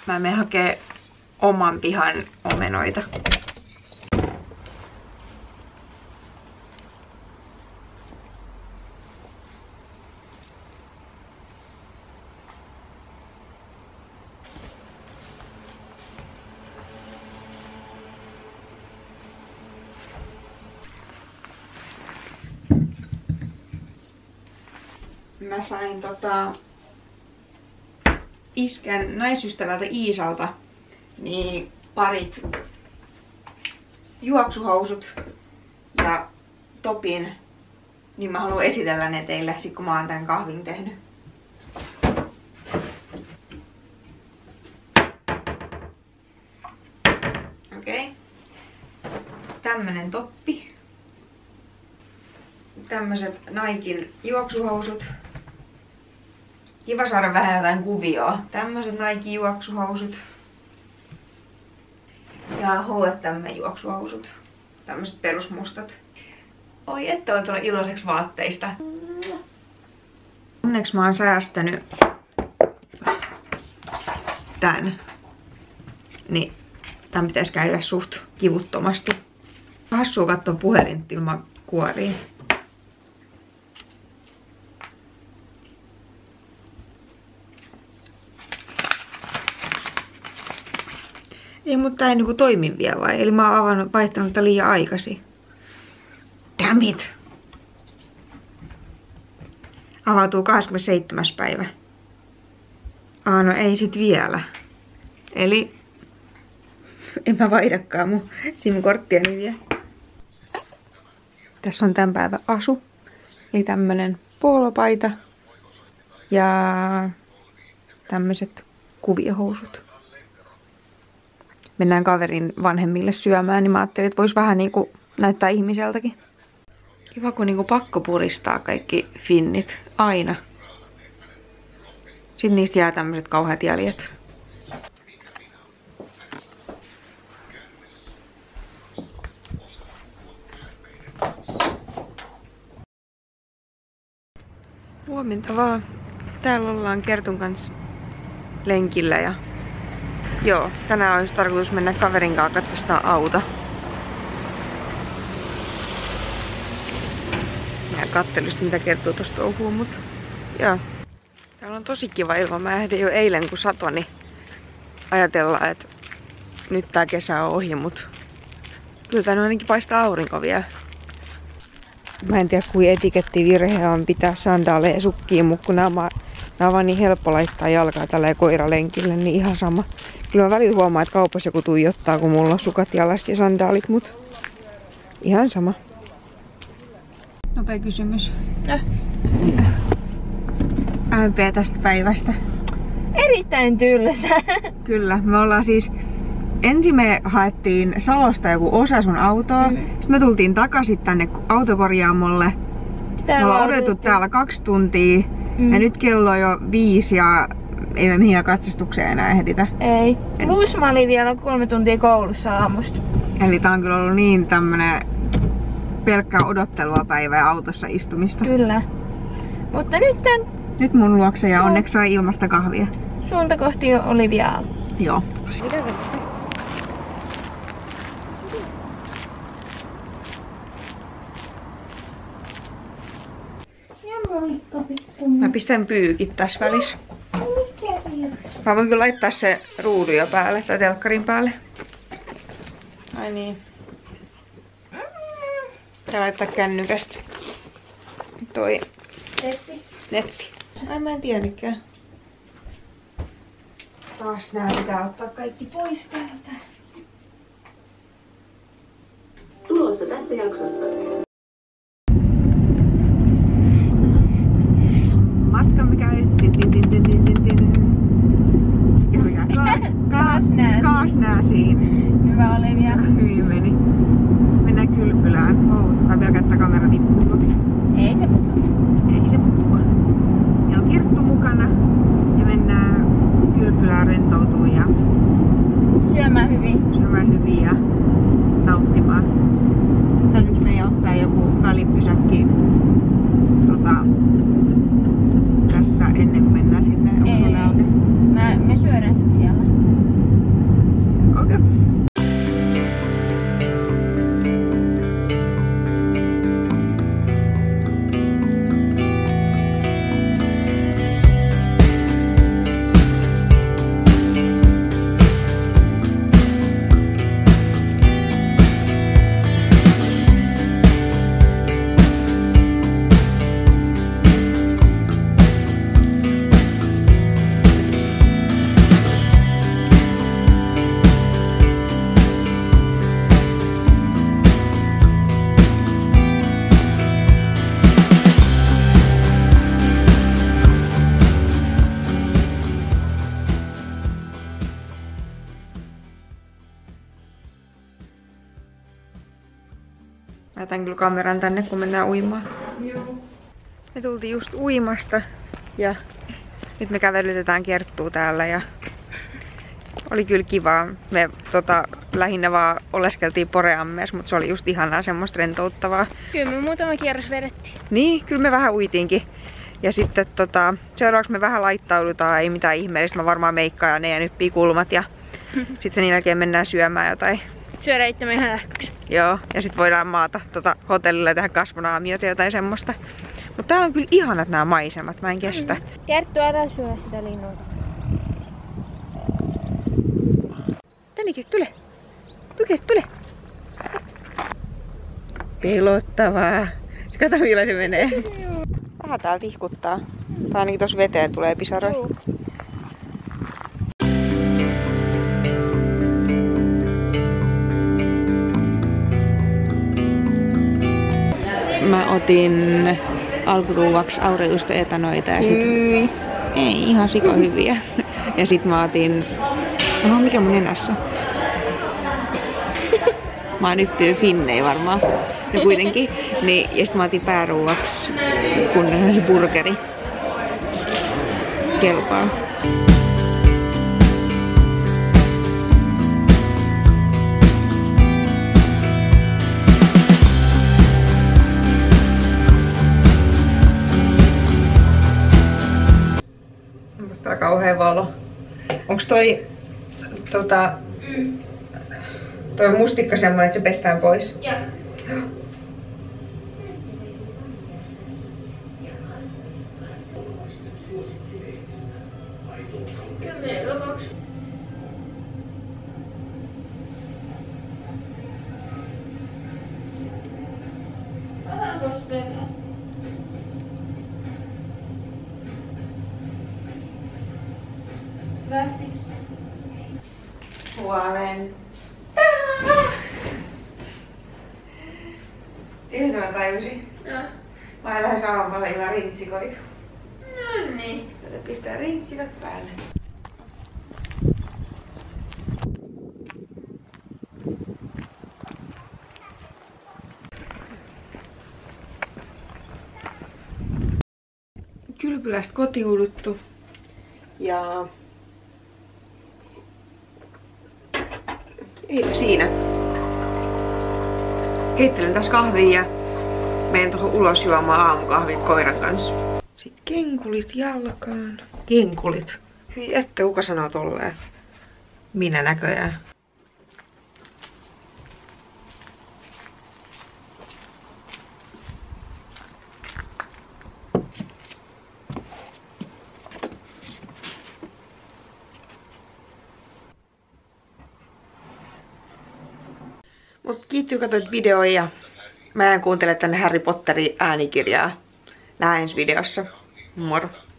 Mä menen hakee oman pihan omenoita. Mä sain iskän naisystävältä Iisalta niin parit juoksuhousut ja topin, niin mä haluan esitellä ne teille, sit kun mä oon tän kahvin tehnyt. Okei. Tämmönen toppi. Tämmöset Niken juoksuhousut. Kiva saada vähän jotain kuvioa. Tämmöset Nike juoksuhousut. Ja H&M juoksuhousut. Tämmöset perusmustat. Oi, että on tullut iloiseksi vaatteista. Onneksi mä oon säästänyt tän. Niin tän pitäisi käydä suht kivuttomasti. Hassua katsoa puhelinta ilman kuoriin. Ei, mutta tää ei niinku toimi vielä vai? Eli mä oon vaihtanut tää liian aikaisin. Damn it! Avautuu 27. päivä. No ei sit vielä. Eli en mä vaihdakaan mun SIM-korttiani vielä. Tässä on tämän päivän asu. Eli tämmönen poolopaita. Ja tämmöset kuviohousut. Mennään kaverin vanhemmille syömään, niin mä ajattelin, että vois vähän niinku näyttää ihmiseltäkin. Kiva, kun niinku pakko puristaa kaikki finnit. Aina. Sitten niistä jää tämmöiset kauheat jäljet. Huomenta vaan. Täällä ollaan Kertun kanssa lenkillä ja joo, tänään olisi tarkoitus mennä kaverin kanssa katsastaa auto. Mä en kattelisi mitä Kerttu tosta touhuu, mutta joo. Täällä on tosi kiva ilma. Mä ehdin jo eilen kun satoi, niin ajatellaan, että nyt tää kesä on ohi, mut kyllä tää ainakin paistaa aurinko vielä. Mä en tiedä kuin etikettivirhe on pitää sandaaleja sukkiin, mutta kun nämä on vaan niin helppo laittaa jalkaa tällä koiralenkille, niin ihan sama. Kyllä mä välillä huomaan, että kaupassa joku tuijottaa, kun mulla on sukat jalassa ja sandaalit, mut ihan sama. Nopea kysymys. MP tästä päivästä. Erittäin tylsä. Kyllä, me ollaan siis... Ensin me haettiin Salosta joku osa sun autoa. Sitten me tultiin takaisin tänne autokorjaamolle. Me ollaan odotettu täällä 2 tuntia. Ja nyt kello on jo 5 ja ei me mihinkään katsastukseen enää ehditä. Ei. Plus mä olin vielä 3 tuntia koulussa aamusta. Eli tää on kyllä ollut niin tämmönen pelkkää odottelua päivää ja autossa istumista. Kyllä. Mutta nyt mun luokse ja onneksi sai ilmasta kahvia. Suunta kohti Oliviaa. Joo. Mä pistän pyykit tässä välissä. Mä voin kyllä laittaa se ruudun jo päälle tai telkkarin päälle. Ai niin. Tää laittaa kännykästä. Toi netti. Ai mä en tiennytkään. Taas nää pitää ottaa kaikki pois täältä. Tulossa tässä jaksossa. Matkamme käy. Kaasnääsiin. Hyvä Olivia. Hyvin meni. Mennään kylpylään. Tai pelkästään kamera tippuu. Ei se putoa. Ei se putoa. Meillä on Kirttu mukana. Ja mennään kylpylään rentoutumaan ja syömään hyvin ja nauttimaan. Täytyykö meidän ottaa joku välipysäkki tässä ennen kuin mennään sinne? Ei. Me syödään sit siellä. Mä jätän kyllä kameran tänne, kun mennään uimaan. Joo. Me tultiin just uimasta ja nyt me kävelytetään Kerttua täällä ja oli kyllä kivaa. Me lähinnä vaan oleskeltiin Poreammeessa, mutta se oli just ihanaa semmoista rentouttavaa. Kyllä me muutama kierros vedettiin. Niin, kyllä me vähän uitiinkin. Ja sitten seuraavaksi me vähän laittaudutaan, ei mitään ihmeellistä. Mä varmaan meikkaan ja nyppii kulmat ja sitten sen jälkeen mennään syömään jotain. Syödä itse ihan lähköksi. Joo, ja sitten voidaan maata hotellilla ja tehdä kasvonaamiota ja jotain semmoista. Mutta täällä on kyllä ihanat nämä maisemat, mä en kestä. Kerttu, älä syö sitä linnulta. Tännekin, tule! Tule! Pelottavaa. Kato millä se menee. Vähän täällä tihkuttaa. Tai ainakin tossa veteen tulee pisaroja. Mä otin alkuruuaksi Aureusta etanoita ja sit... Ei, ihan sikohyviä. Ja sit mä otin... Oho, mikä mun nenässä? Mä oon nyt finnei varmaan. No kuitenkin. Niin, ja sit mä otin pääruuaksi kunnon se burgeri. Kelpaa. Onpas tää kauhea valo. Onks toi toi mustikka semmonen, että se pestään pois? Joo. Huomenta! Tiedä mitä mä tajusin? Joo. Mä en lähes aamulla ilman rintsikoitu. No niin. Tätä pistää rintsikot päälle. Kylpylästä kotiuduttu. Ja... Eipä siinä. Keittelen tässä kahvia ja menen tuohon ulos juomaan aamukahvit koiran kanssa. Sitten kenkulit jalkaan. Kenkulit. Hyi ette, kuka sanoo tolleen? Minä näköjään. Mut kiitos, katsoit videoja ja mä en kuuntele tänne Harry Potterin äänikirjaa. Nähdään ensi videossa. Moro!